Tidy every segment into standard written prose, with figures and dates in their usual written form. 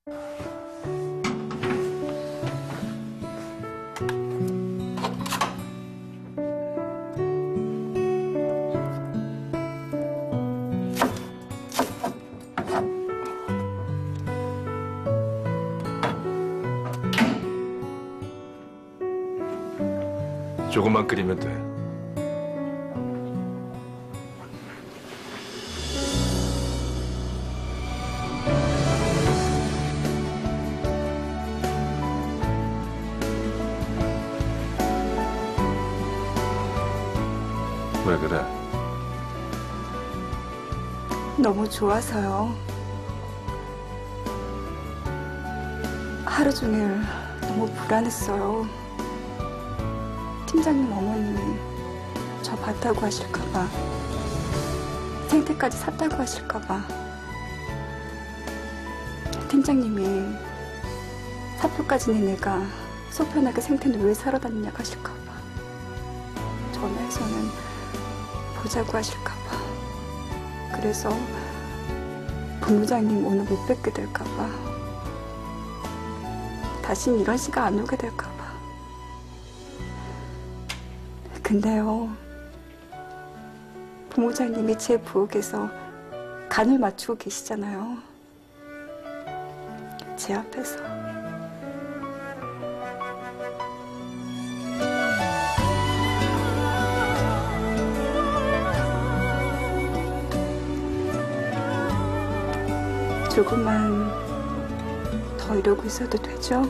조금만 끓이면 돼. 왜 그래? 너무 좋아서요. 하루 종일 너무 불안했어요. 팀장님 어머님이 저 봤다고 하실까봐, 생태까지 샀다고 하실까봐, 팀장님이 사표까지 낸 애가 속 편하게 생태는 왜 사러 다니냐고 하실까봐, 전화해서는 보자고 하실까봐, 그래서 본부장님 오늘 못 뵙게 될까봐, 다신 이런 시가 안 오게 될까봐. 근데요, 부모장님이 제 부엌에서 간을 맞추고 계시잖아요. 제 앞에서. 조금만 더 이러고 있어도 되죠?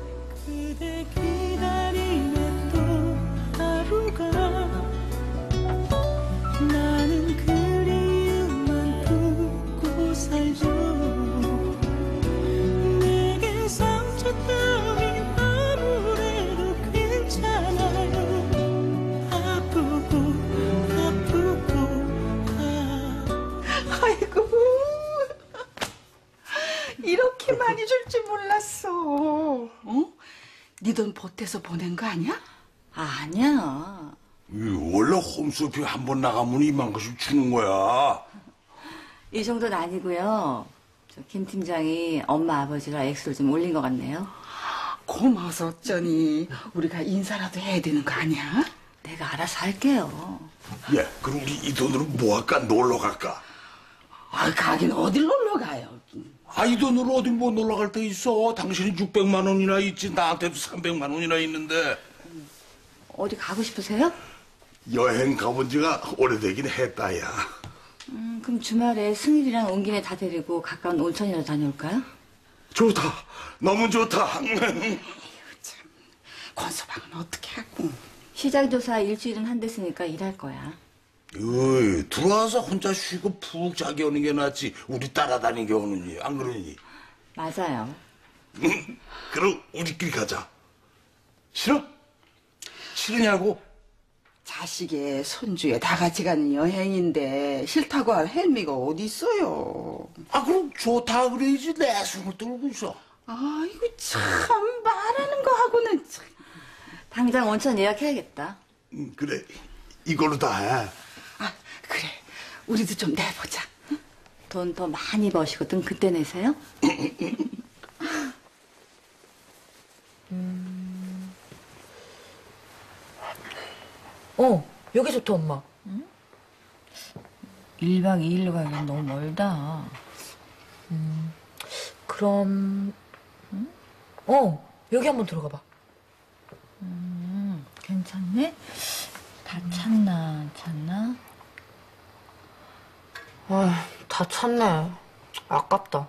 이렇게 많이 줄 줄 몰랐어. 어? 네 돈 보태서 보낸 거 아니야? 아니야. 원래 홈쇼핑 한 번 나가면 이만큼씩 주는 거야. 이 정도는 아니고요. 김 팀장이 엄마 아버지가 액수를 좀 올린 것 같네요. 고마워서 어쩌니. 우리가 인사라도 해야 되는 거 아니야? 내가 알아서 할게요. 예, 그럼 우리 이 돈으로 뭐 할까? 놀러 갈까? 아, 가긴 어딜 놀러 가요. 이 돈으로 어디 뭐 놀러 갈 데 있어? 당신이 600만 원이나 있지, 나한테도 300만 원이나 있는데. 어디 가고 싶으세요? 여행 가본 지가 오래되긴 했다, 야. 그럼 주말에 승일이랑 온 김에 다 데리고 가까운 온천이라도 다녀올까요? 좋다. 너무 좋다. 참, 권서방은 어떻게 하고. 시장 조사 일주일은 한댔으니까 일할 거야. 어이, 들어와서 혼자 쉬고 푹 자기 오는 게 낫지. 우리 따라다니게 오느니, 안 그러니? 맞아요. 그럼 우리끼리 가자. 싫어? 싫으냐고? 자식의 손주에 다 같이 가는 여행인데 싫다고 할 헬미가 어디 있어요. 그럼 좋다 그래야지. 내 손을 떨고 있어. 아이고 참, 말하는 거 하고는 참. 당장 온천 예약해야겠다. 그래, 이걸로 다 해. 그래, 우리도 좀 내보자. 돈 더 많이 버시거든 그때 내세요? 여기 좋다, 엄마. 응? 1박 2일로 가기엔 너무 멀다. 그럼, 응? 여기 한번 들어가 봐. 괜찮네? 다 찼나, 안 찼나? 다 찼네. 아깝다.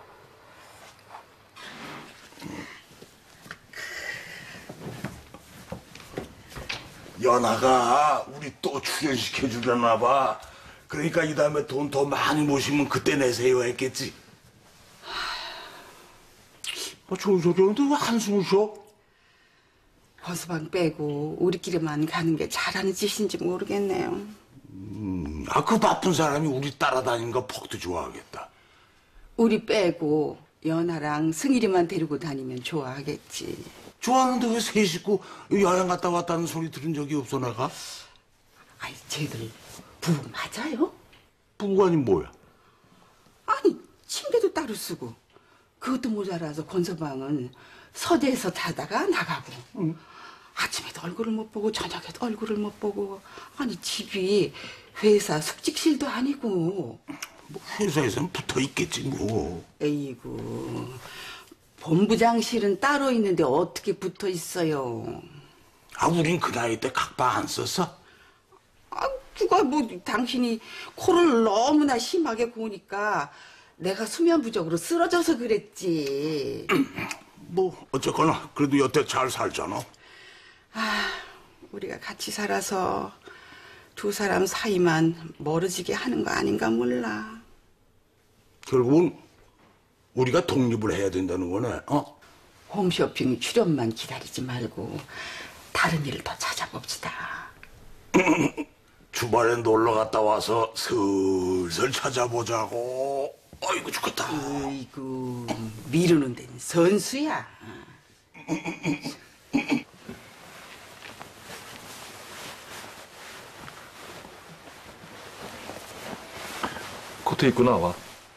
연아가 우리 또 출연시켜주려나 봐. 그러니까 이 다음에 돈 더 많이 모시면 그때 내세요 했겠지. 좋은 소리 하는데 왜 한숨을 쉬어? 권서방 빼고 우리끼리만 가는 게 잘하는 짓인지 모르겠네요. 그 바쁜 사람이 우리 따라다니는 거 퍽도 좋아하겠다. 우리 빼고 연아랑 승일이만 데리고 다니면 좋아하겠지. 좋아하는데 왜 세 식구 여행 갔다 왔다는 소리 들은 적이 없어 내가? 아니, 쟤들 부부 맞아요? 부부가 아니 뭐야? 아니, 침대도 따로 쓰고 그것도 모자라서 권서방은 서대에서 자다가 나가고 아침에도 얼굴을 못 보고 저녁에도 얼굴을 못 보고 아니 집이 회사 숙직실도 아니고 뭐 회사에서는 붙어 있겠지 뭐. 에이구 본부장실은 따로 있는데 어떻게 붙어 있어요? 아, 우린 그 나이 때 각방 안 썼어? 아, 누가 뭐 당신이 코를 너무나 심하게 고우니까 내가 수면 부족으로 쓰러져서 그랬지. 뭐 어쨌거나 그래도 여태 잘 살잖아. 우리가 같이 살아서 두 사람 사이만 멀어지게 하는 거 아닌가 몰라. 결국은 우리가 독립을 해야 된다는 거네. 어? 홈쇼핑 출연만 기다리지 말고 다른 일을 더 찾아봅시다. 주말에 놀러 갔다 와서 슬슬 찾아보자고. 아이고 죽겠다. 어이구 미루는 데는 선수야. 코트 입고 나와.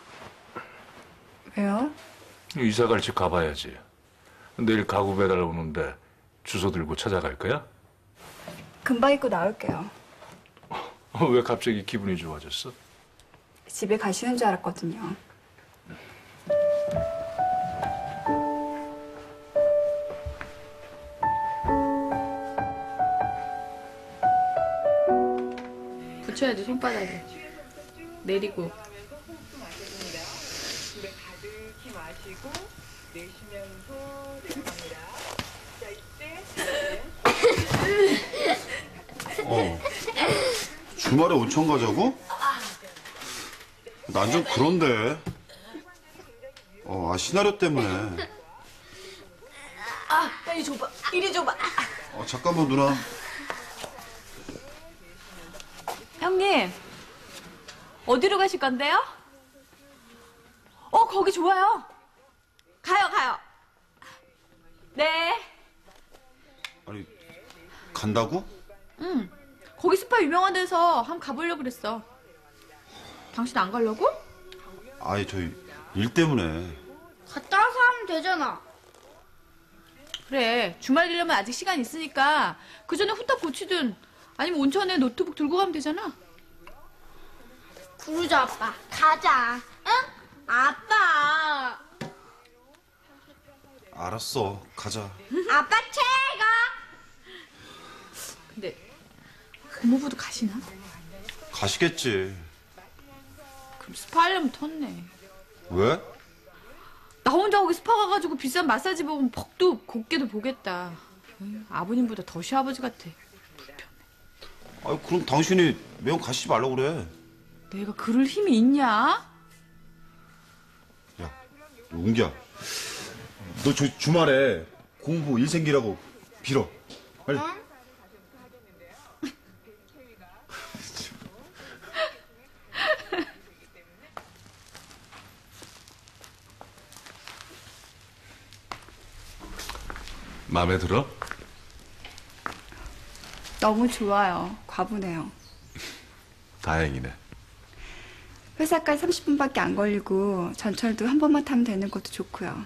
왜요? 이사 갈 집 가봐야지. 내일 가구 배달 오는데 주소 들고 찾아갈 거야? 금방 입고 나올게요. 왜 갑자기 기분이 좋아졌어? 집에 가시는 줄 알았거든요. 붙여야지 손바닥에 내리고. 주말에 온천 가자고? 난 좀 그런데. 시나리오 때문에. 빨리 줘봐. 이리 줘봐. 잠깐만, 누나. 형님, 어디로 가실 건데요? 거기 좋아요. 가요. 네. 아니, 간다고? 거기 스파 유명한 데서 한번 가보려고 그랬어. 당신 안 가려고? 아이, 저희 일 때문에. 갔다 와서 하면 되잖아. 그래, 주말 되려면 아직 시간 있으니까 그 전에 후딱 고치든 아니면 온천에 노트북 들고 가면 되잖아. 그러자, 아빠. 가자. 응? 아빠. 알았어, 가자. 아빠 최고. 근데 부모부도 가시나? 가시겠지. 그럼 스파 하려면 텄네. 왜? 나 혼자 거기 스파 가가지고 비싼 마사지 보면 퍽도 곱게도 보겠다. 에휴, 아버님보다 더 시아버지 같아. 그럼 당신이 매번 가시지 말라고 그래. 내가 그럴 힘이 있냐? 야, 웅기야. 너 주말에 공부 일 생기라고 빌어. 빨리. 마음에 들어? 너무 좋아요. 과분해요. 다행이네. 회사까지 30분밖에 안 걸리고 전철도 한 번만 타면 되는 것도 좋고요.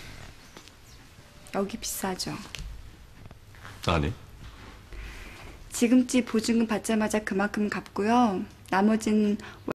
여기 비싸죠? 아니, 지금 집 보증금 받자마자 그만큼 갚고요. 나머진